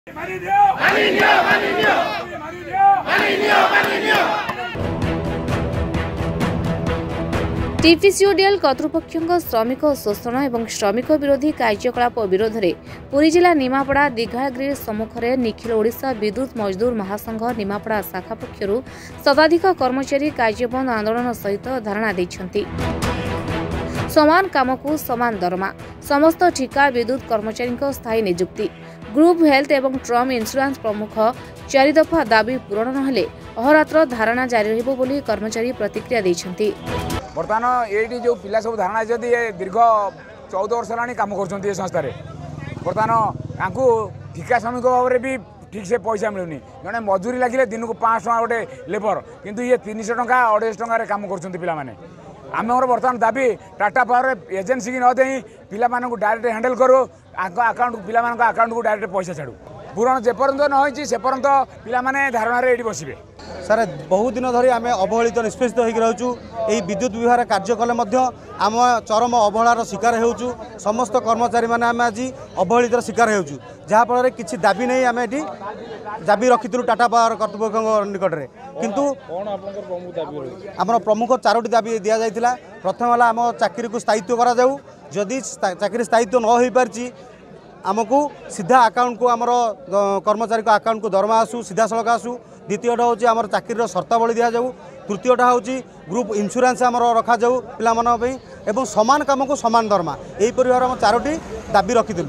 TPCODL कर्तृपक्षों श्रमिक शोषण और श्रमिक विरोधी कार्यकलाप विरोध में पुरी जिला निमापड़ा दीघा ग्रिल सम्मुखें निखिल ओडिशा विद्युत मजदूर महासंघ निमापड़ा शाखा पक्षर शताधिक कर्मचारी कार्यबंद आंदोलन सहित धारणा देइछन्ति। समान काम को समान दरमा, समस्त ठिका विद्युत कर्मचारी स्थायी नियुक्ति, ग्रुप हेल्थ एवं ट्रम इंश्योरेंस प्रमुख 4 दफा दाबी पूरण नहेले अहोरात्र धारणा जारी रहिबो बोली कर्मचारी प्रतिक्रिया दैछन्ति। बर्तमान ये जो पिला सब धारणा दीर्घ 14 वर्ष है कम कर संस्था बर्तमान ठिका श्रमिक भाव में भी ठीक से पैसा मिलूनी जड़े मजूरी लगे दिन को 500 टका गोटे लेबर किंतु ये 300 टका 250 टकर कम कर आम बर्तमान दाबी टाटा पावर एजेंसी की नदे पिला डायरेक्ट हैंडल करूँ आकाउंट पिला आकाउंट को डायरेक्ट पैसा छाड़ू पूरण जेपर्यंत न होती से पर्यंत पिला धारणा ये बसवे। सर बहुत दिन धरी आम अवहेलित निष्पेषित होकर रोचु यही विद्युत विभाग कार्य कले आम चरम अवहेलार शिकार होचु समस्त कर्मचारी मैंने आम आज अवहेलित शिकार होचु जहाँफल कि दाबी नहीं आम ये दाबी रखिलु टाटा पावर कर्तृपक्ष निकट में किंतु आम प्रमुख 4टी दाबी दि जाता। प्रथम है आम चाकरी को स्थायित्व करा जाऊ जदि चाकरी स्थायित्व न हो पारि आमको सीधा अकाउंट को आमर कर्मचारी को अकाउंट को दरमा आसू सीधा सड़क आसू। द्वितीयटा हूँ आम चाकरी शर्तावली दि जाऊ। तृतीयटा हूँ ग्रुप इंश्योरेंस आमर रखा जाऊ पिलामानन एवं समान काम को समान दरमा यहीपर भाव आम 4टी दाबी रखिलु।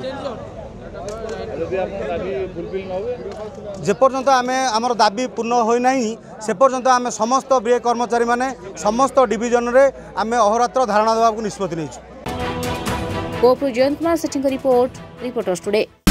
जेपर्यंत आम आमर दाबी पूर्ण होना से पर्यंत आम समस्त बीए कर्मचारी माने समस्त डिविजन रे आम अहोरात्र धारणा देवा निष्पत्ति नहीं। Jayant Kumar Sethi reporters today.